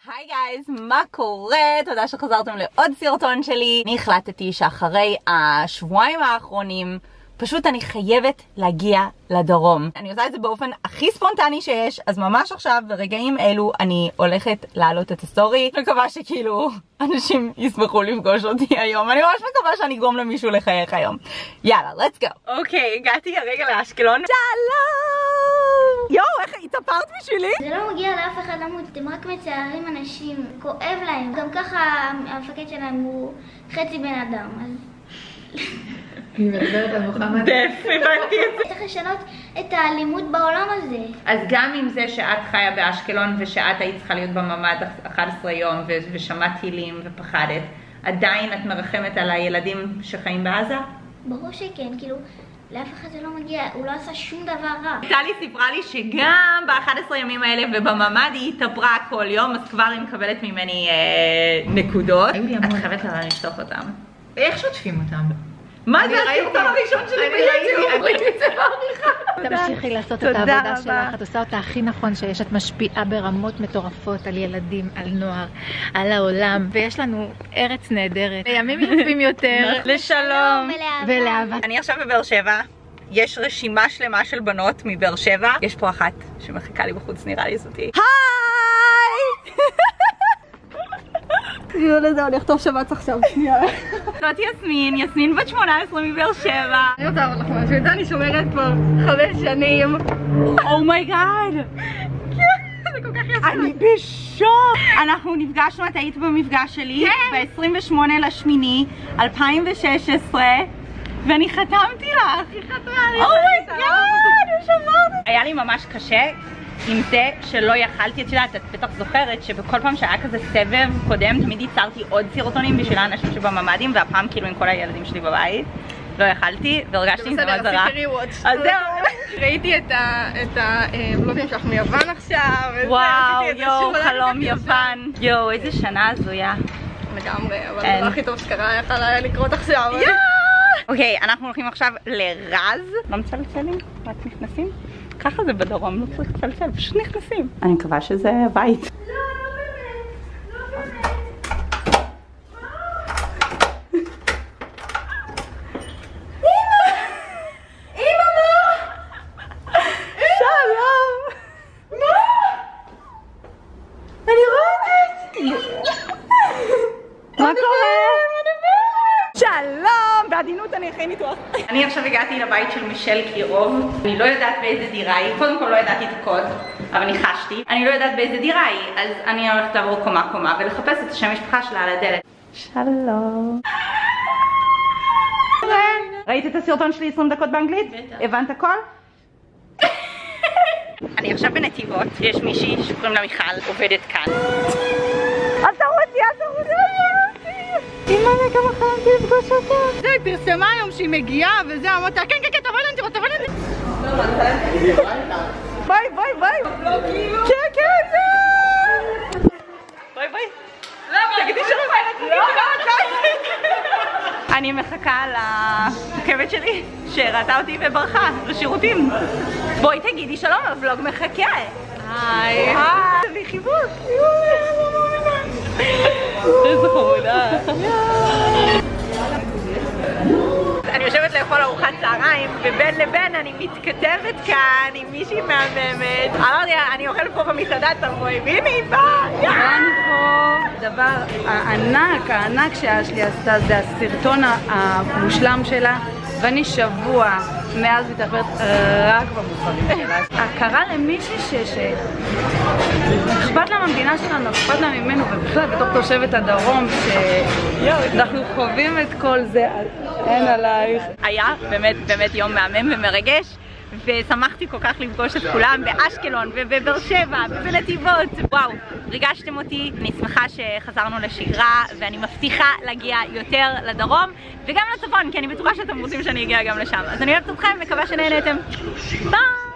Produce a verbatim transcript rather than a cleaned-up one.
היי גייז, מה קורה? תודה שחזרתם לעוד סרטון שלי. אני החלטתי שאחרי השבועיים האחרונים פשוט אני חייבת להגיע לדרום. אני עושה את זה באופן הכי ספונטני שיש, אז ממש עכשיו ברגעים אלו אני הולכת להעלות את הסטורי. אני מקווה שכאילו אנשים ישמחו לפגוש אותי היום. אני ממש מקווה שאני אגרום למישהו לחייך היום. יאללה, let's go. אוקיי, הגעתי הרגע לאשקלון. שלום! יואו, איך התאפרת בשבילי? זה לא מגיע לאף אחד למות, אתם רק מצערים אנשים, כואב להם. גם ככה המפקד שלהם הוא חצי בן אדם, אז... היא מדברת על מוחמד. דף, הבנתי את זה. צריך לשנות את האלימות בעולם הזה. אז גם עם זה שאת חיה באשקלון ושאת היית צריכה להיות בממ"ד אחד עשר יום ושמעת טילים ופחדת, עדיין את מרחמת על הילדים שחיים בעזה? ברור שכן, כאילו, לאף אחד זה לא מגיע, הוא לא עשה שום דבר רע. טלי סיפרה לי שגם ב-אחד עשר ימים האלה ובממ"ד היא התאפרה כל יום, אז כבר היא מקבלת ממני אה, נקודות. את חייבת לה לשטוף אותם. איך שוטפים אותם? מה זה הסרטון הראשון שלי ביוטיוב? אני ראיתי את זה בעריכה. תמשיכי לעשות את העבודה שלך, את עושה אותה הכי נכון שיש, את משפיעה ברמות מטורפות על ילדים, על נוער, על העולם, ויש לנו ארץ נהדרת, לימים יפים יותר, לשלום ולאהבה. אני עכשיו בבאר שבע, יש רשימה שלמה של בנות מבאר שבע, יש פה אחת שמחכה לי בחוץ, נראה לי זאתי. היי! יואו לזה, אני אכתוב שבץ עכשיו, שנייה. זאת יסמין, יסמין בת שמונה עשרה מבאר שבע. אני רוצה לעבוד לך משהו, את זה אני שומרת פה חמש שנים. אומייגאד! זה כל כך יפה. אני בשוק! אנחנו נפגשנו, את היית במפגש שלי ב-עשרים ושמונה לשמיני אלפיים ושש עשרה ואני חתמתי לך! היא חתמה לי. אומייגאד! שמרת! היה לי ממש קשה עם זה שלא יכלתי, את יודעת, את בטח זוכרת שבכל פעם שהיה כזה סבב קודם תמיד ייצרתי עוד סרטונים בשביל האנשים שבממ"דים, והפעם כאילו עם כל הילדים שלי בבית לא יכלתי והרגשתי עם זה מה זרה. אז זהו, ראיתי את הבלוגים שלך מיוון עכשיו. וואו, יואו, חלום יוון. יואו, איזה שנה הזויה. לגמרי, אבל הדבר הכי טוב שקרה יכלה לקרות עכשיו. אוקיי, אנחנו הולכים עכשיו לרז. לא מצלצלים? רק נכנסים? ככה זה בדרום, לא צריך לצלצל, פשוט נכנסים. אני מקווה שזה בית. לא, לא באמת, לא באמת. אמא! אמא, מה? שלום! מה? אני רואה את מה קורה? שלום! בעדינות אני אחרי ניתוח. אני עכשיו הגעתי לבית של מישל קירוב. אני לא יודעת באיזה דירה היא. קודם כל לא ידעתי את הקוד, אבל ניחשתי. אני לא יודעת באיזה דירה היא, אז אני הולכת לעבור קומה קומה ולחפש את השם משפחה שלה על הדלת. שלום. ראית את הסרטון שלי עשרים דקות באנגלית? בטח. הבנת הכל? אני עכשיו בנתיבות. יש מישהי שקוראים לה מיכל, עובדת כאן. אל תרוצי, אל תרוצי. אמא, כמה חלמתי לפגוש אותה. זה, היא פרסמה היום שהיא מגיעה וזה, אמרתי, כן, כן, כן, תבואי לנתיבות, תבואי לנתיבות. ביי, ביי, ביי. כן, כן, זה. ביי, ביי. למה? תגידי שלום. לא, אני מחכה לעוקבת שלי שהראתה אותי וברחה לשירותים. בואי תגידי שלום, הוולוג מחכה. היי. תביא חיבוק. איזה חמודה. אני יושבת לאכול ארוחת צהריים ובין לבין אני מתכתבת כאן עם מישהי מהממת. אמרתי, אני אוכלת פה במסעדה, תבואי, והנה היא באה. אני פה, הדבר הענק, הענק שהאשלי עשתה זה הסרטון המושלם שלה, ואני שבוע מאז מתאפרת רק במוצרים שלה. הכרה למישהי שאכפת לה מהמדינה שלנו, אכפת לה ממנו, ובכלל בתור תושבת הדרום שאנחנו חווים את כל זה, אין עלייך. היה באמת באמת יום מהמם ומרגש, ושמחתי כל כך לפגוש את כולם באשקלון ובבאר שבע ובנתיבות. וואו, ריגשתם אותי. אני שמחה שחזרנו לשגרה ואני מבטיחה להגיע יותר לדרום וגם לצפון, כי אני בטוחה שאתם רוצים שאני אגיע גם לשם. אז אני אוהבת אתכם, מקווה שנהנתם. ביי!